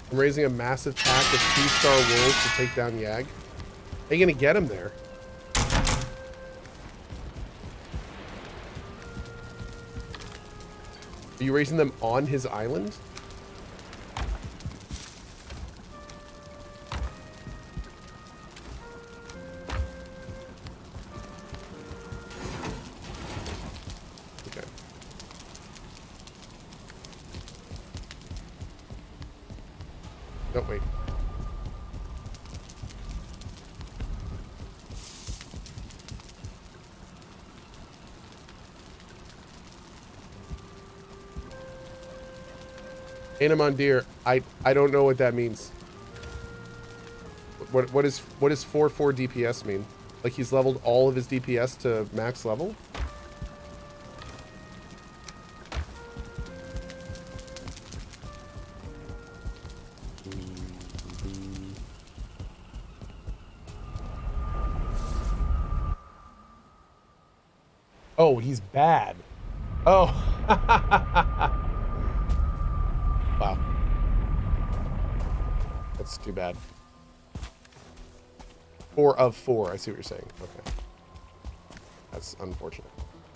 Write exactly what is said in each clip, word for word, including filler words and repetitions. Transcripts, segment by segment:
I'm raising a massive pack of two-star wolves to take down Yag. How are you gonna get him there? Are you raising them on his island? Okay. No, wait. Anamondir, I I don't know what that means. What what is what does four four D P S mean? Like he's leveled all of his D P S to max level? Oh, he's bad. Oh. Wow. That's too bad. Four of four. I see what you're saying. Okay. That's unfortunate.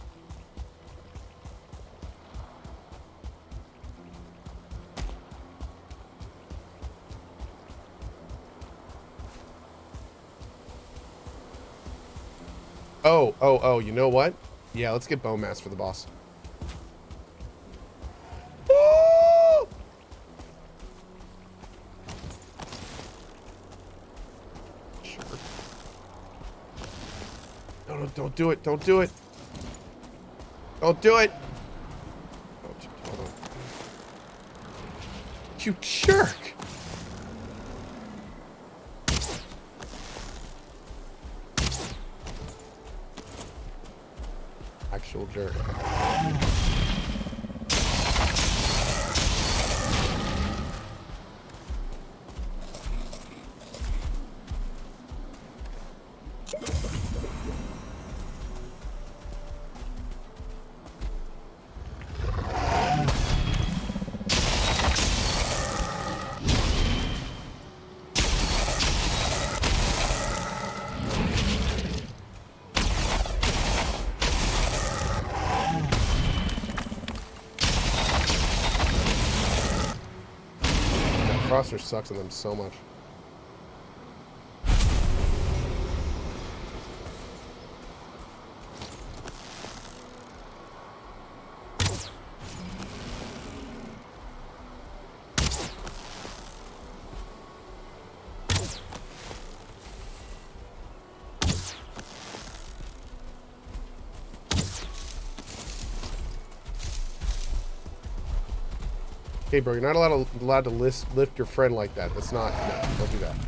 Oh, oh, oh, you know what? Yeah, let's get Bone Mass for the boss. Don't do it. Don't do it. Don't do it. Oh, you jerk. Actual jerk. Froster sucks on them so much. Hey, bro, you're not allowed to, allowed to list, lift your friend like that. That's not... No, don't do that.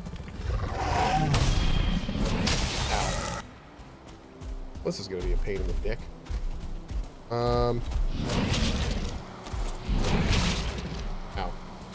Ow. This is going to be a pain in the dick. Um... Ow.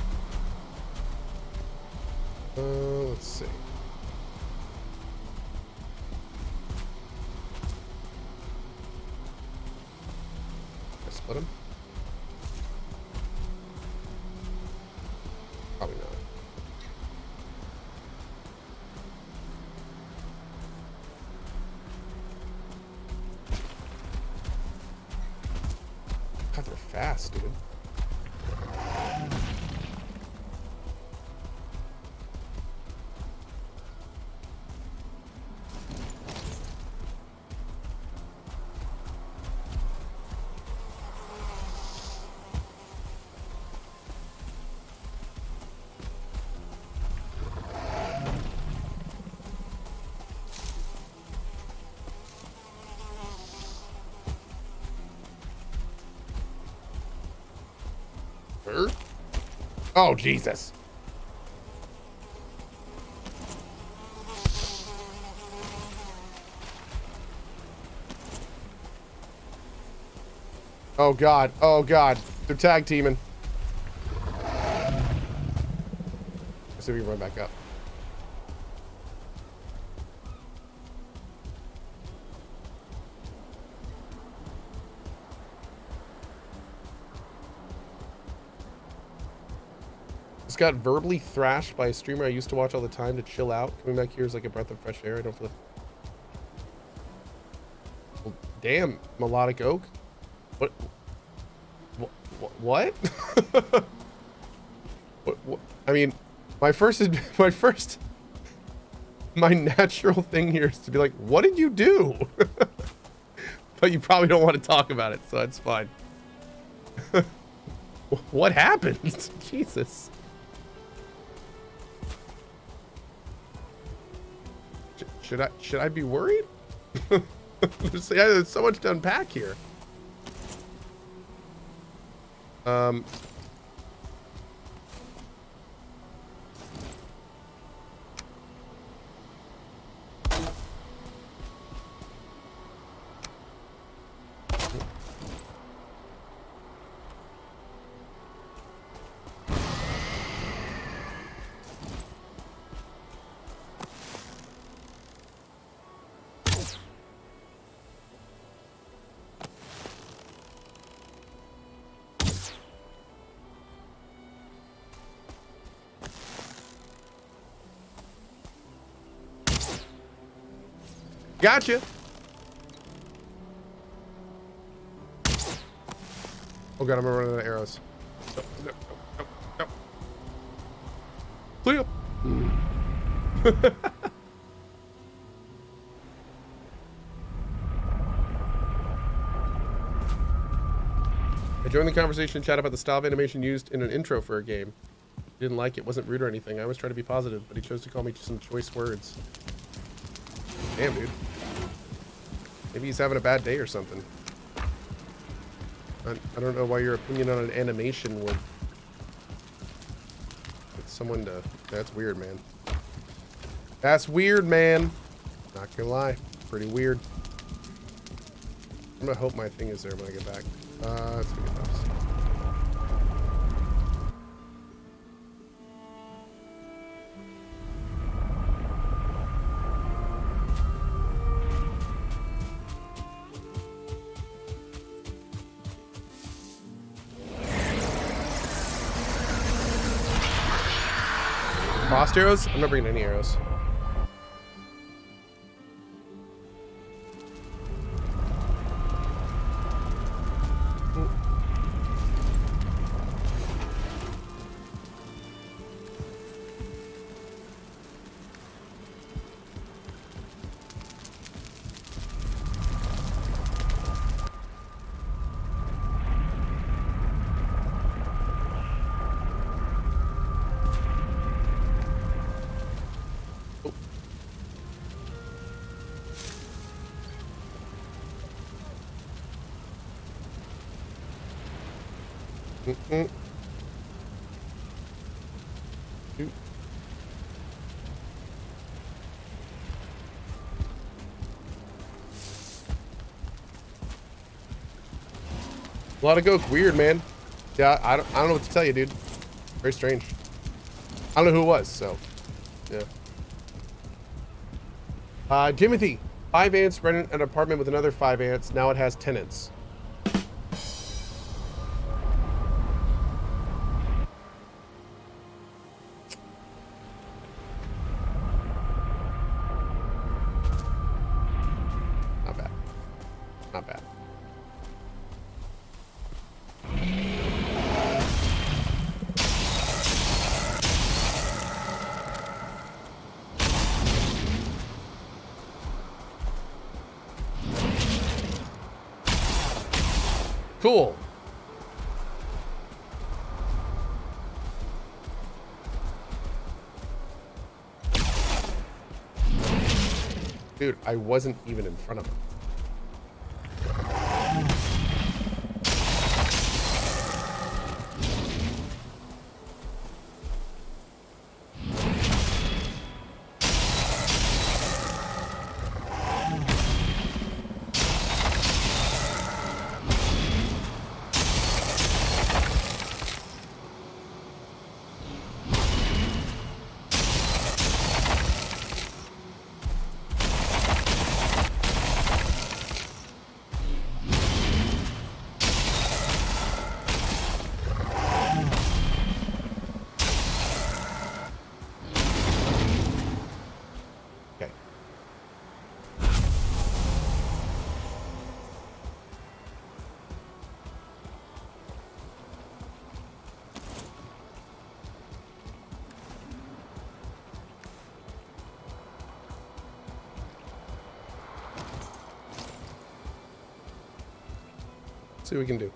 Uh, let's see. I split him? Probably not. God, they're fast, dude. Oh, Jesus. Oh, God. Oh, God. They're tag teaming. Let's see if we can run back up. Just got verbally thrashed by a streamer I used to watch all the time to chill out. Coming back here is like a breath of fresh air. I don't feel. Well, damn, melodic oak. What? What? What? what, what? I mean, my first is my first. My natural thing here is to be like, what did you do? But you probably don't want to talk about it, so it's fine. What happened? Jesus. Should I should I be worried? there's, yeah, there's so much to unpack here. Um. Gotcha. Oh god, I'm gonna run out of arrows. No, no, no, no, no. Clear. I joined the conversation chat about the style of animation used in an intro for a game. Didn't like it, wasn't rude or anything. I always try to be positive, but he chose to call me some choice words. Damn, dude. Maybe he's having a bad day or something. I, I don't know why your opinion on an animation would get someone to... That's weird, man. That's weird, man. Not gonna lie. Pretty weird. I'm gonna hope my thing is there when I get back. Uh, let's get this. Frost arrows? I'm not bringing any arrows. Mm-mm. Shoot. A lot of goat. Weird, man. Yeah, I don't, I don't know what to tell you, dude. Very strange. I don't know who it was, so yeah. Uh, Timothy, five ants rented an apartment with another five ants. Now it has tenants. Cool. Dude, I wasn't even in front of him. See what we can do.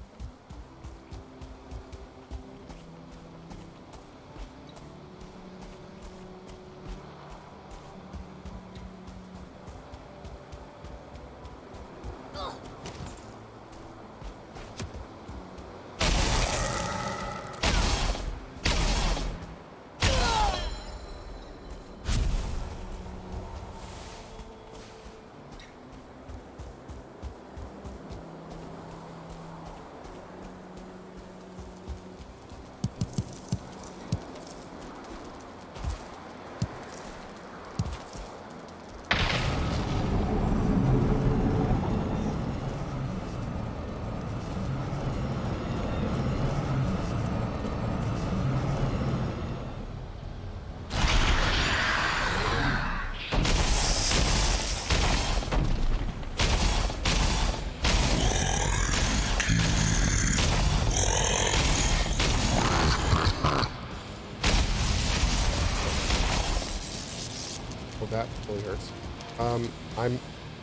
That really hurts. Um, I'm...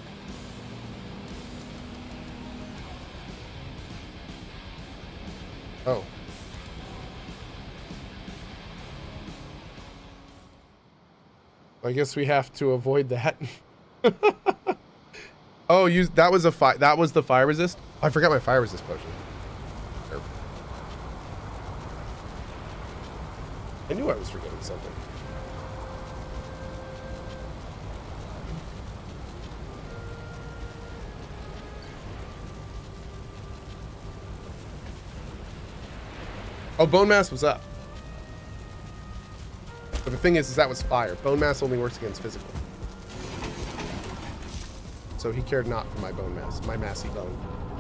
Oh. I guess we have to avoid that. Oh, you, that was a fire, that was the fire resist? I forgot my fire resist potion. Sure. I knew I was forgetting something. Oh, bone mass was up. But the thing is, is that was fire. Bone mass only works against physical. So he cared not for my bone mass, my massy bone.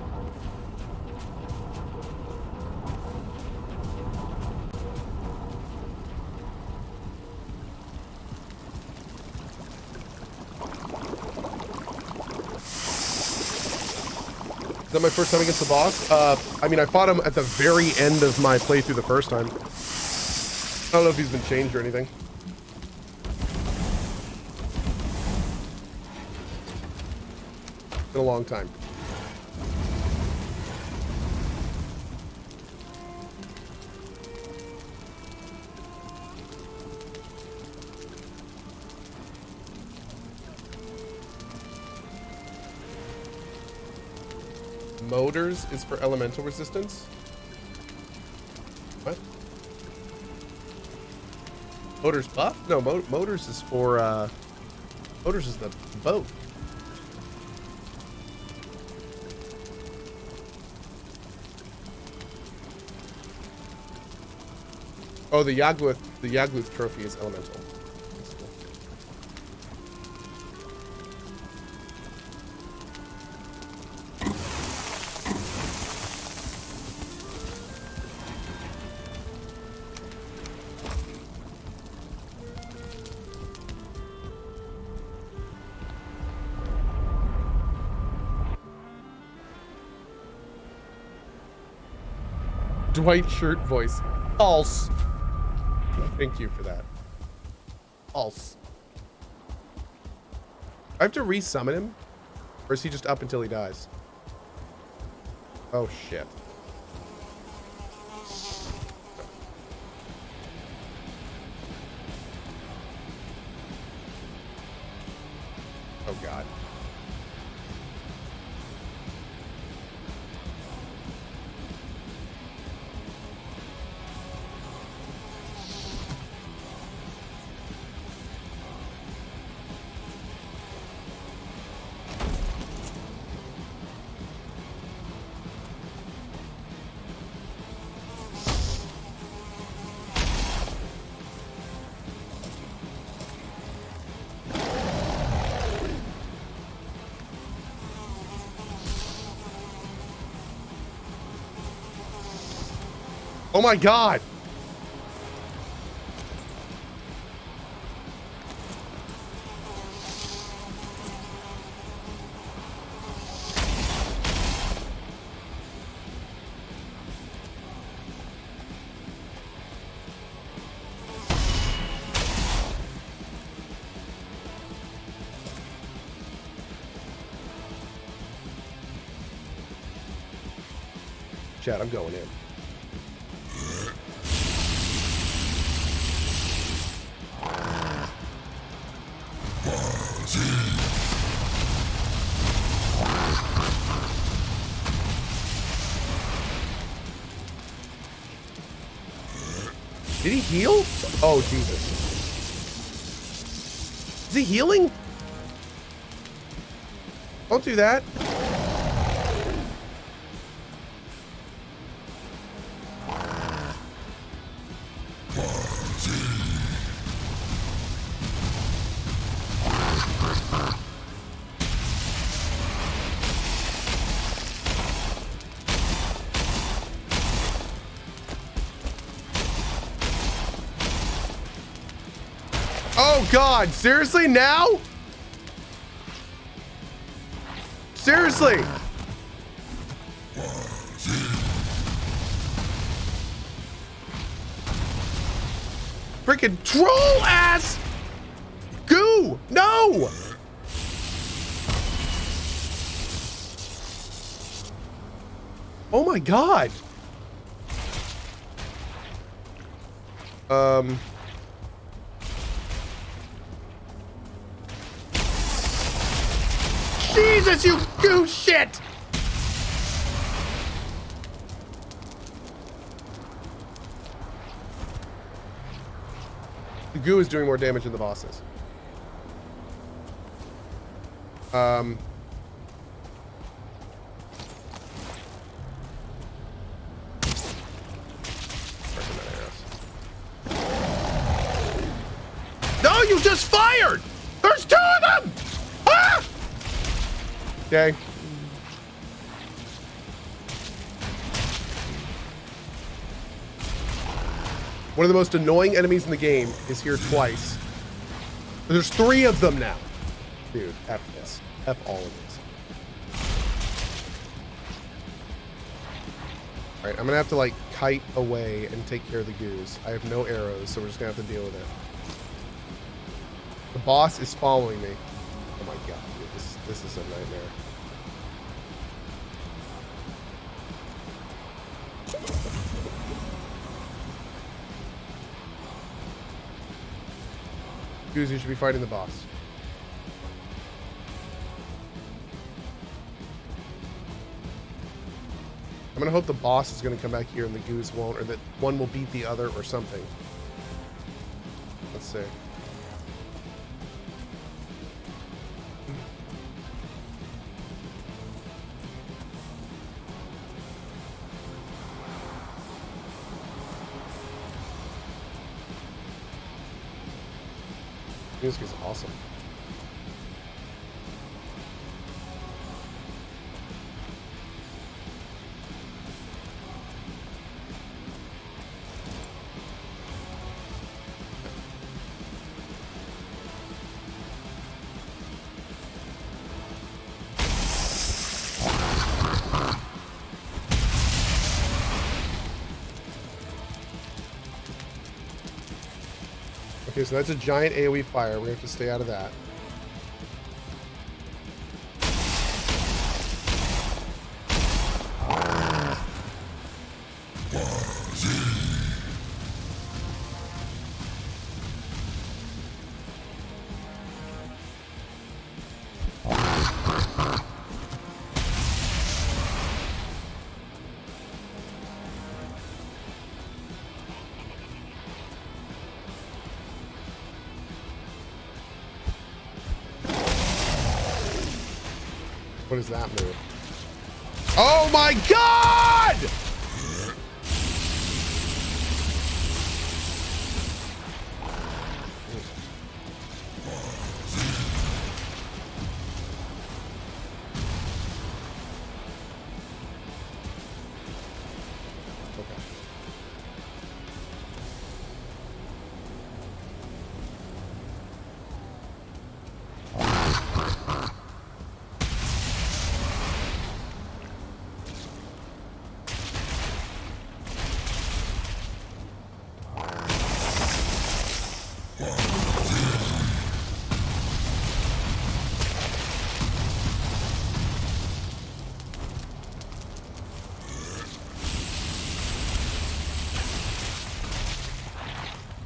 Is that my first time against the boss? Uh, I mean, I fought him at the very end of my playthrough the first time. I don't know if he's been changed or anything. Been a long time. Motors is for elemental resistance. What? Motors buff? No, mo motors is for, uh... Motors is the boat. Oh, the Yagluth, the Yagluth trophy is elemental. That's cool. Dwight shirt voice. False. Thank you for that. False. I have to re-summon him? Or is he just up until he dies? Oh, shit. Oh, God. Oh my God! chat. I'm going in. Did he heal? Oh, Jesus. Is he healing? Don't do that. Oh God, seriously now? Seriously? Freaking troll ass goo! No! Oh my God. Um Jesus, you goo shit! The goo is doing more damage than the bosses. Um. No, you just fired! There's two of them! Ah! Okay. One of the most annoying enemies in the game is here twice. There's three of them now. Dude, F this. F all of this. Alright, I'm gonna have to like kite away and take care of the goose. I have no arrows, so we're just gonna have to deal with it. The boss is following me. Oh my God, dude, this, this is a nightmare. Goose, you should be fighting the boss. I'm gonna hope the boss is gonna come back here and the goose won't, or that one will beat the other or something. Let's see. Music is awesome. Okay, so that's a giant AoE fire. We're gonna have to stay out of that. What is that move? Oh my God!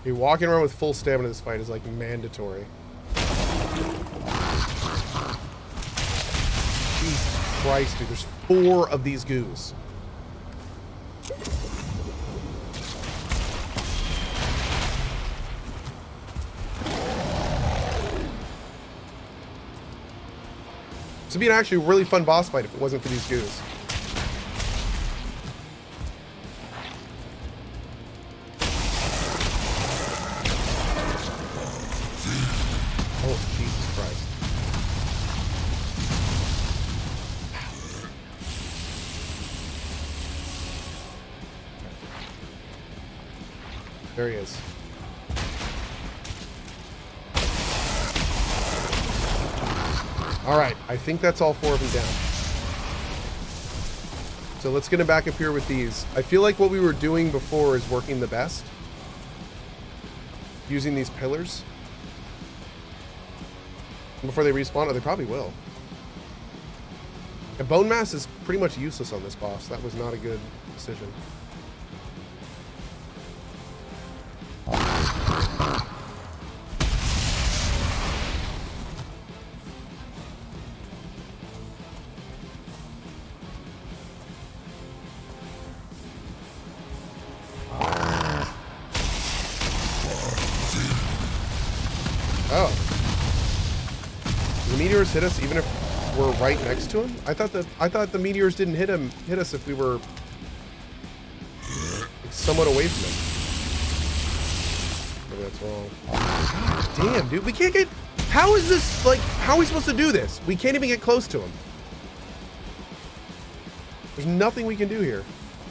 Okay, walking around with full stamina this fight is like mandatory. Jesus Christ, dude. There's four of these goos. This would be an actually really fun boss fight if it wasn't for these goos. Oh, Jesus Christ. There he is. All right, I think that's all four of them down. So let's get him back up here with these. I feel like what we were doing before is working the best. Using these pillars. Before they respawn, oh, they probably will. And bone mass is pretty much useless on this boss. That was not a good decision. Oh. The meteors hit us even if we're right next to him? I thought the I thought the meteors didn't hit him hit us if we were somewhat away from him. Maybe that's wrong. God damn, dude. We can't get... How is this, like, how are we supposed to do this? We can't even get close to him. There's nothing we can do here.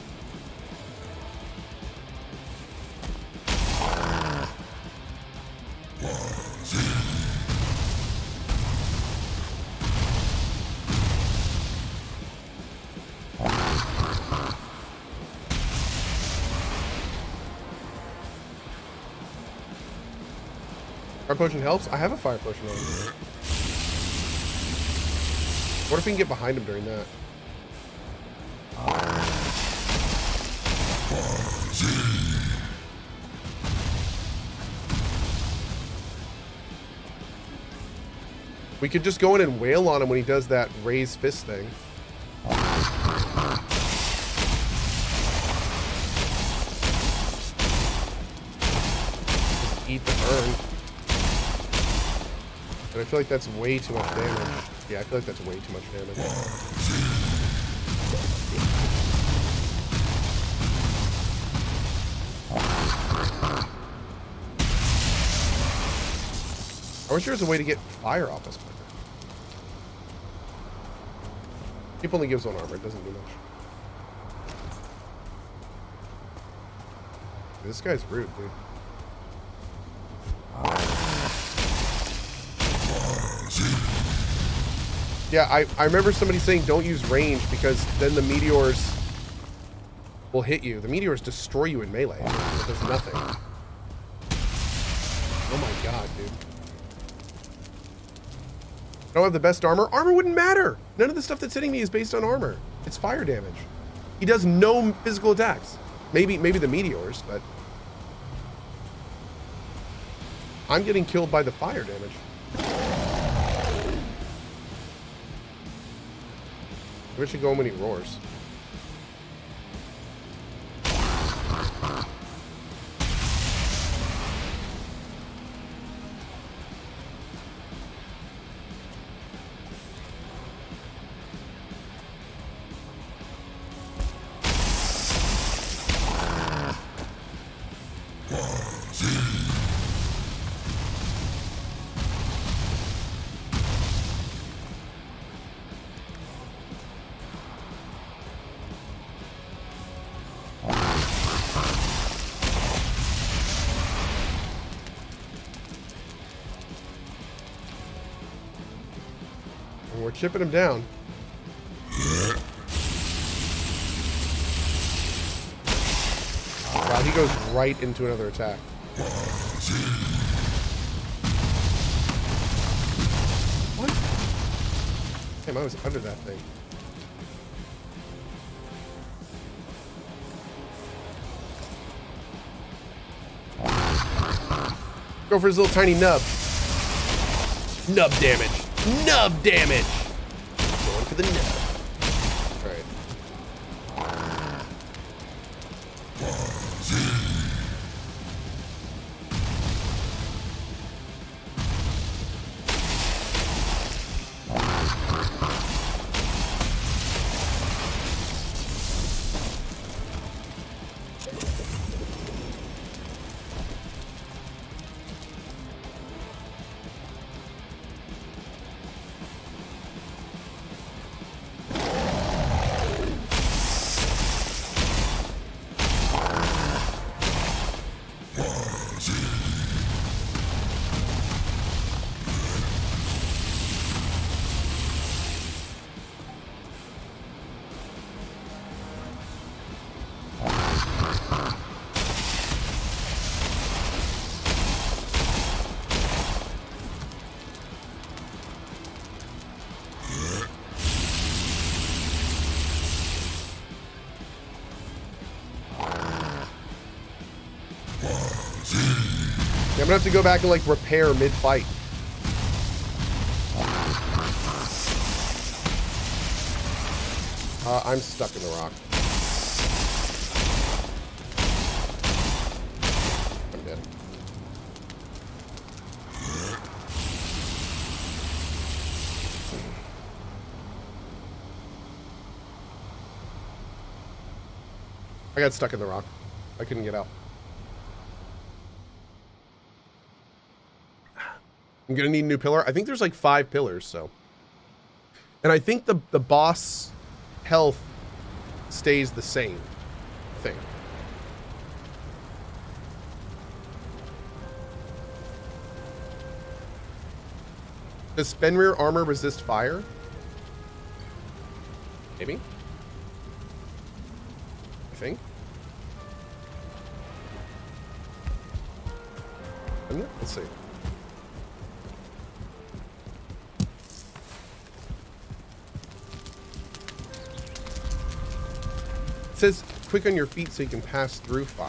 Fire potion helps? I have a fire potion on. What if we can get behind him during that? We could just go in and wail on him when he does that raise fist thing. Just eat the burn. But I feel like that's way too much damage. Yeah, I feel like that's way too much damage. I wish there was a way to get fire off us quicker. Keep only gives one armor, it doesn't do much. This guy's rude, dude. Yeah, I, I remember somebody saying don't use range because then the meteors will hit you. The meteors destroy you in melee. It does nothing. Oh my god, dude. I don't have the best armor. Armor wouldn't matter. None of the stuff that's hitting me is based on armor. It's fire damage. He does no physical attacks. Maybe maybe the meteors, but I'm getting killed by the fire damage. We should go when he roars. We're chipping him down. Wow, he goes right into another attack. What? Damn, I was under that thing. Go for his little tiny nub. Nub damage. Nub damage. Going for the nub. All right. I'm gonna have to go back and like repair mid-fight. Uh, I'm stuck in the rock. I'm dead. I got stuck in the rock. I couldn't get out. I'm gonna need a new pillar. I think there's like five pillars, so. And I think the the boss health stays the same. I think. Does Fenrir armor resist fire? Maybe. I think. Let's see. It says quick on your feet so you can pass through fire.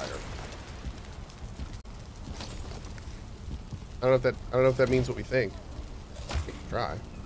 I don't know if that I don't know if that means what we think. We can try.